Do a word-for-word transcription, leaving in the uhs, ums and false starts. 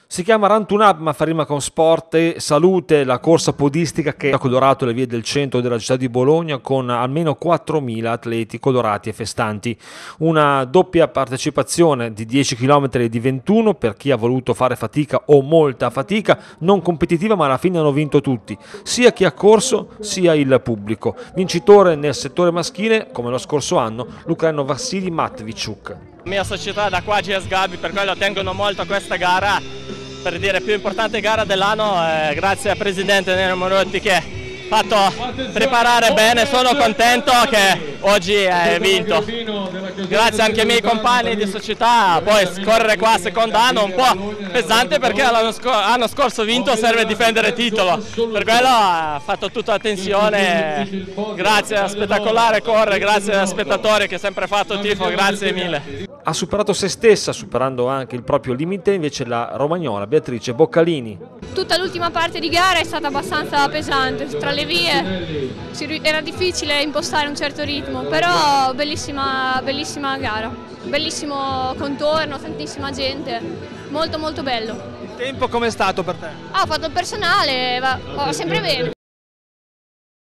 Si chiama Run to Up, ma fa rima con sport e salute, la corsa podistica che ha colorato le vie del centro della città di Bologna con almeno quattromila atleti colorati e festanti. Una doppia partecipazione di dieci chilometri e di ventuno per chi ha voluto fare fatica o molta fatica, non competitiva, ma alla fine hanno vinto tutti, sia chi ha corso sia il pubblico. Vincitore nel settore maschile, come lo scorso anno, l'ucraino Vassili Matvichuk. La mia società da qua, G S Gabi, per quello tengono molto a questa gara, per dire più importante gara dell'anno, eh, grazie al presidente Nero Morotti che ha fatto preparare bene, sono contento che oggi hai vinto. Grazie anche ai miei compagni di società, poi scorrere qua secondo anno un po' pesante perché l'anno scor scorso vinto, serve difendere il titolo, per quello ha fatto tutta attenzione, grazie a spettacolare correre, grazie agli spettatori che ha sempre fatto tifo, grazie mille. Ha superato se stessa, superando anche il proprio limite, invece la romagnola Beatrice Boccalini. Tutta l'ultima parte di gara è stata abbastanza pesante, tra le vie era difficile impostare un certo ritmo, però bellissima, bellissima gara, bellissimo contorno, tantissima gente, molto molto bello. Il tempo com'è stato per te? Ah, ho fatto il personale, va, va sempre bene.